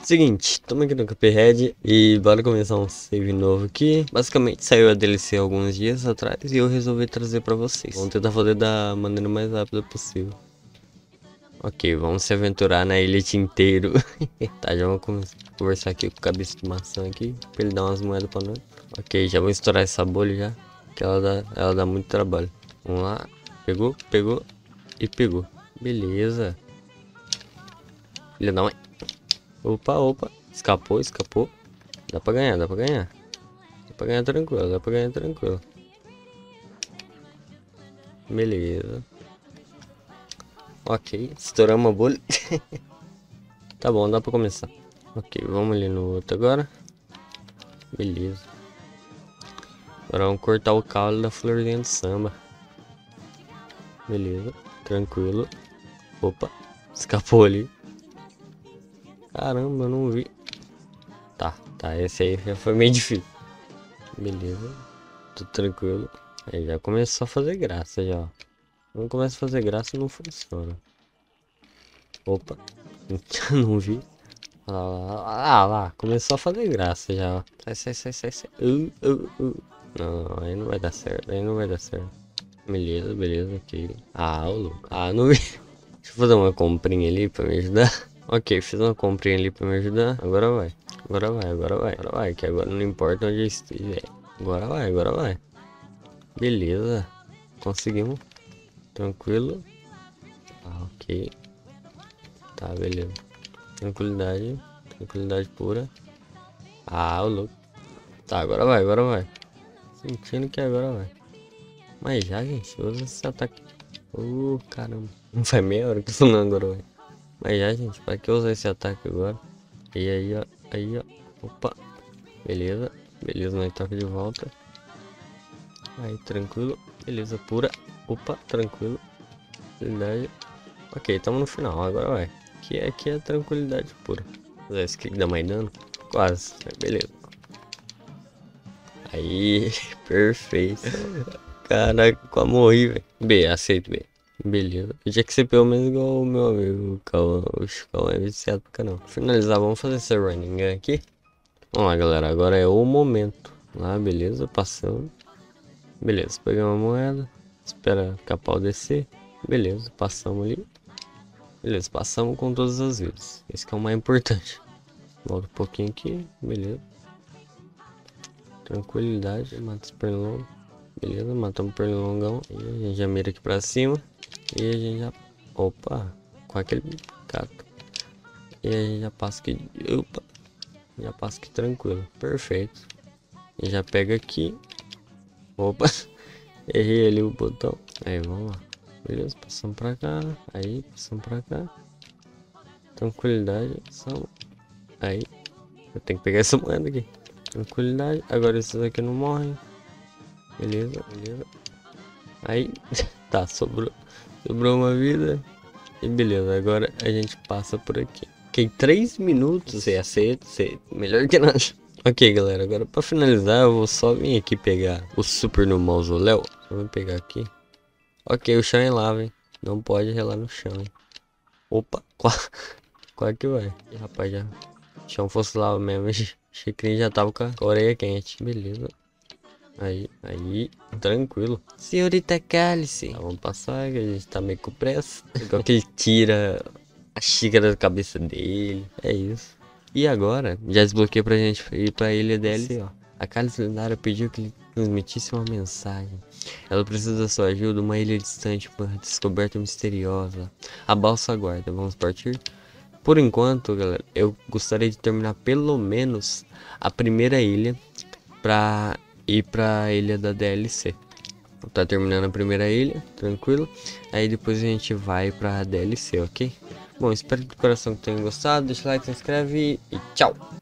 Seguinte, estamos aqui no Cuphead e bora começar um save novo aqui. Basicamente saiu a DLC alguns dias atrás e eu resolvi trazer pra vocês. Vamos tentar fazer da maneira mais rápida possível. Ok, vamos se aventurar na ilha inteiro. Tá, já vamos conversar aqui com o cabeça de maçã aqui, pra ele dar umas moedas pra nós. Ok, já vou estourar essa bolha já, que ela dá muito trabalho. Vamos lá, pegou e pegou. Beleza. Filha da mãe. Opa, escapou. Dá pra ganhar. Dá pra ganhar tranquilo. Beleza. Ok, estouramos a bolha. Tá bom, dá pra começar. Ok, vamos ali no outro agora. Beleza. Agora vamos cortar o caule da florzinha do samba. Beleza, tranquilo. Opa, escapou ali. Caramba, eu não vi. Tá, esse aí já foi meio difícil. Beleza, tudo tranquilo. Aí já começou a fazer graça já, ó. Quando começa a fazer graça não funciona. Opa, não vi. Lá, começou a fazer graça já, ó. Sai. Não, aí não vai dar certo, Beleza, ok. Ô louco. Não vi. Deixa eu fazer uma comprinha ali pra me ajudar. Ok, fiz uma comprinha ali pra me ajudar. Agora vai. Que agora não importa onde eu esteja. Agora vai. Beleza. Conseguimos. Tranquilo. Ok. Tá, beleza. Tranquilidade pura. Ô louco. Tá, agora vai. Sentindo que agora vai. Mas já, gente, usa esse ataque. Caramba. Não faz meia hora que eu tô falando agora, vai. Mas já, gente, pra que usar esse ataque agora? E aí, ó. Opa. Beleza, nós toca de volta. Aí, tranquilo. Beleza, pura. Opa, tranquilo. Tranquilidade. Ok, tamo no final, agora vai. Aqui é tranquilidade pura. Usar esse kick dá mais dano? Quase, beleza. Aí, perfeito. Caraca, quase morri, velho. Aceito, B. Beleza. Eu tinha que ser pelo menos igual o meu amigo, o Cauã. O Cauã é viciado pra canal. Finalizar, vamos fazer esse running aqui. Vamos lá, galera. Agora é o momento. Lá, beleza. Passamos. Beleza, pegamos a moeda. Espera capau descer. Beleza, passamos ali. Beleza, passamos com todas as vidas. Esse que é o mais importante. Volta um pouquinho aqui. Beleza. Tranquilidade. Mata os pernilongos. Beleza, matamos o pernilongão. E a gente já mira aqui pra cima. E a gente já... Opa, com aquele gato. E a gente já passa aqui... Opa. Já passa aqui tranquilo. Perfeito. E já pega aqui. Opa. Errei ali o botão. Aí, vamos lá. Beleza, passamos pra cá. Aí, passamos pra cá. Tranquilidade. Passamos. Aí. Eu tenho que pegar essa moeda aqui. Tranquilidade. Agora esses aqui não morrem. Beleza. Aí. Tá, sobrou uma vida. E beleza, agora a gente passa por aqui. Ok, 3 minutos. Você aceita, melhor que nada. Ok, galera, agora pra finalizar eu vou só vir aqui pegar o super no mausoléu. Vamos pegar aqui. Ok, o chão é lava, hein. Não pode relar no chão, hein. Opa, quase que vai. E, rapaz, já. Se o chão fosse lava mesmo, Chicrinho já tava com a orelha quente. Beleza. Aí, tranquilo. Senhorita Cálice. Tá, vamos passar, que a gente tá meio com pressa. Igual que ele tira a xícara da cabeça dele. É isso. E agora, já desbloqueei pra gente ir pra ilha DLC, ó. A Cálice lendária pediu que ele transmitisse uma mensagem. Ela precisa da sua ajuda, uma ilha distante, uma descoberta misteriosa. A balsa aguarda, vamos partir? Por enquanto, galera, eu gostaria de terminar pelo menos a primeira ilha pra ir pra ilha da DLC. Tá terminando a primeira ilha, tranquilo. Aí depois a gente vai pra DLC, ok? Bom, espero de coração que tenham gostado. Deixa o like, se inscreve e tchau!